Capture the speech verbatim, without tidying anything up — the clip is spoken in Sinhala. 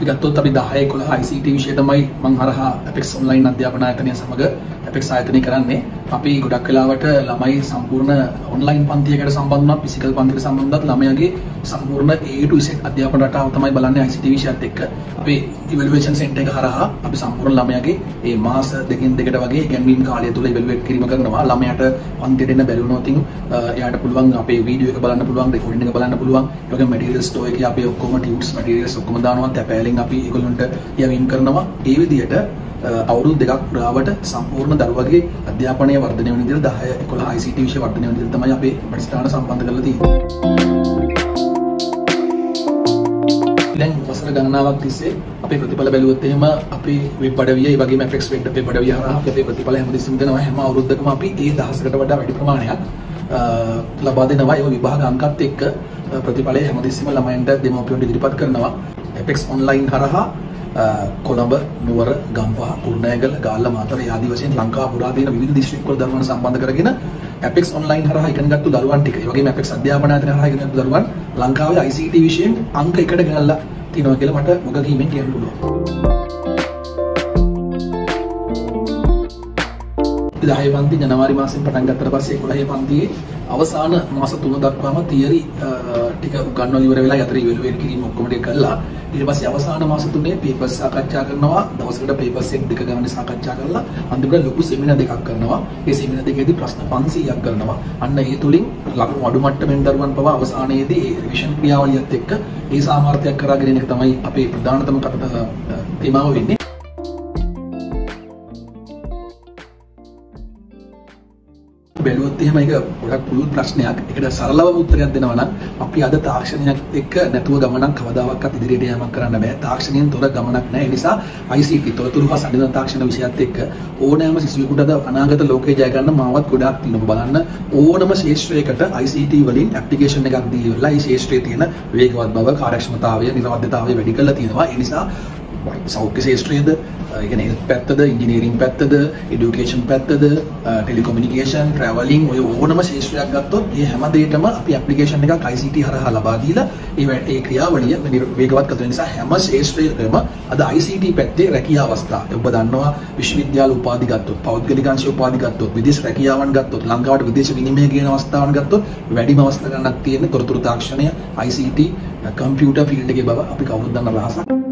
අපි ගත්තොත් අපි දහය එකොළහ I C T විෂය තමයි මම හරහා Apex online අධ්‍යාපන ආයතනය සමග Apex ආයතනය කරන්නේ. අපි ගොඩක් වෙලාවට ළමයි සම්පූර්ණ online පන්තියකට සම්බන්ධ වුණා, ෆිසිකල් පන්තියකට සම්බන්ධ වුණත් ළමයාගේ සම්පූර්ණ A to Z අධ්‍යාපන රටාව තමයි බලන්නේ I C T විෂයත් එක්ක. අපි evaluation center එක හරහා අපි සම්පූර්ණ ළමයාගේ මේ මාස දෙකකින් දෙකට වගේ ඉගෙනීම් කාලය තුල evaluate කිරීම කරනවා. ළමයාට පන්තියට එන්න බැරි වුණොත් එයාට පුළුවන් අපේ වීඩියෝ එක බලන්න පුළුවන්, රෙකෝඩින් එක බලන්න පුළුවන්. ඒ වගේම material store එකේ අපි ඔක්කොම tubes materials ඔක්කොම දානවා. තැපෑලෙන් අපි ඒගොල්ලන්ට යවීම් කරනවා. ඒ විදිහට අවුරුදු දෙකක් පුරාවට සම්පූර්ණ දරුවගේ අධ්‍යාපනය වර්ධනය වෙන විදිහට දහය එකොළහ I C T විෂය වර්ධනය වෙන විදිහට තමයි අපේ ප්‍රතිස්ථාන සම්බන්ධ කරලා තියෙන්නේ. දැන් වසර ගණනාවක් තිස්සේ අපේ ප්‍රතිඵල බැලුවොත් එහෙම අපේ වෙබ් අඩවිය ඒ වගේම Apex වෙබ් අඩවිය හරහා අපේ ප්‍රතිඵල හැමදෙස්සම දෙනවා. හැම අවුරුද්දකම අපි ඒ දහසකට වඩා වැඩි ප්‍රමාණයක් ලබා දෙනවා. ඒ විභාග අංකත් එක්ක ප්‍රතිඵලය හැමදෙස්සම ළමයින්ට දෙමව්පියන්ට ඉදිරිපත් කරනවා. Apex online හරහා කොළඹ, නුවර, ගම්පහ, කුරුණෑගල, ගාල්ල, මාතර ආදී වශයෙන් ලංකාව පුරා තියෙන විවිධ දිස්ත්‍රික්කවල දරුවන් සම්බන්ධ කරගෙන Apex online හරහා ඉගෙනගත්තු දරුවන් ටික, ඒ වගේම Apex අධ්‍යාපන ආයතනය හරහා ඉගෙනගත්තු දරුවන් ලංකාවේ I C T විෂයෙන් අංක එකට ගෙනල්ලා තියෙනවා කියලා මට වගකීමෙන් කියන්න පුළුවන්. දහය පන්ති ජනවාරි මාසෙන් පටන් ගත්තට පස්සේ එකොළහ පන්තියේ අවසාන මාස තුන දක්වාම තියරි ටික උගන්වලා ඉවර වෙලා යතර ඉවලුවෙන් කිරීම ඔක්කොම ටික කළා. ඊට පස්සේ අවසාන මාස තුනේ පේපර්ස් සාකච්ඡා කරනවා. දවසකට පේපර්ස් එක දෙක ගානේ සාකච්ඡා කරලා අන්තිමට ලොකු සෙමිනාර් දෙකක් කරනවා. ඒ සෙමිනාර් දෙකේදී ප්‍රශ්න පන්සීයක් කරනවා. අන්න ඒ තුලින් ලකුණු අඩු මට්ටමින් දරුවන් පවා අවසානයේදී ඒ රිවිෂන් ක්‍රියාවලියත් එක්ක ඒ සාමර්ථ්‍යයක් කරගෙන යන එක තමයි අපේ ප්‍රධානතම තේමාව වෙන්නේ. බැලුවොත් එහෙම ඒක ගොඩක් පුළුල් ප්‍රශ්නයක්. ඒකට සරලව උත්තරයක් දෙනවා නම් අපි අද තාක්ෂණයක් එක්ක නැතුව ගමනක් කවදාවත් ඉදිරියට යamak කරන්න බෑ. තාක්ෂණයෙන් තොර ගමනක් නැහැ. ඒ නිසා I C T තොරතුරු හා සංවිධාන තාක්ෂණ විෂයත් එක්ක ඕනෑම සිසුවෙකුට අද අනාගත ලෝකේ ජය ගන්න මාවත් ගොඩක් තියෙනවා. බලන්න ඕනම ශාස්ත්‍රයකට I C T වලින් ඇප්ලිකේෂන් එකක් දීලා ඒ ශාස්ත්‍රයේ තියෙන වේගවත් බව, කාර්යක්ෂමතාවය, නිරවද්‍යතාවය වැඩි කරලා තියෙනවා. ඒ නිසා සෞඛ්‍ය ශාස්ත්‍රයේද, ඒ කියන්නේ හෙල්ත් පැත්තද, ඉංජිනේරින් පැත්තද, এডুকেෂන් පැත්තද, ටෙලිකොමියුනිකේෂන්, ට්‍රැවලින් ඔය ඕනම ශාස්ත්‍රයක් ගත්තොත් මේ හැම දෙයකම අපි ඇප්ලිකේෂන් එකක් I C T හරහා ලබා දීලා ඒ ඒ ක්‍රියාවලිය වේගවත් කරන නිසා හැම ශාස්ත්‍රයකම අද I C T පැත්තේ රැකියාව අවස්ථා. ඔබ දන්නවා විශ්වවිද්‍යාල උපාධි ගත්තොත්, පෞද්ගලික අංශ උපාධි ගත්තොත්, විදේශ රැකියාවන් ගත්තොත්, ලංකාවට විදේශ විනිමය කියන අවස්ථාවන් ගත්තොත් වැඩිම අවස්ථා ගණනක් තියෙන තොරතුරු තාක්ෂණය I C T computer field එකේ බව අපි කවුරුත් දන්න රහසක්.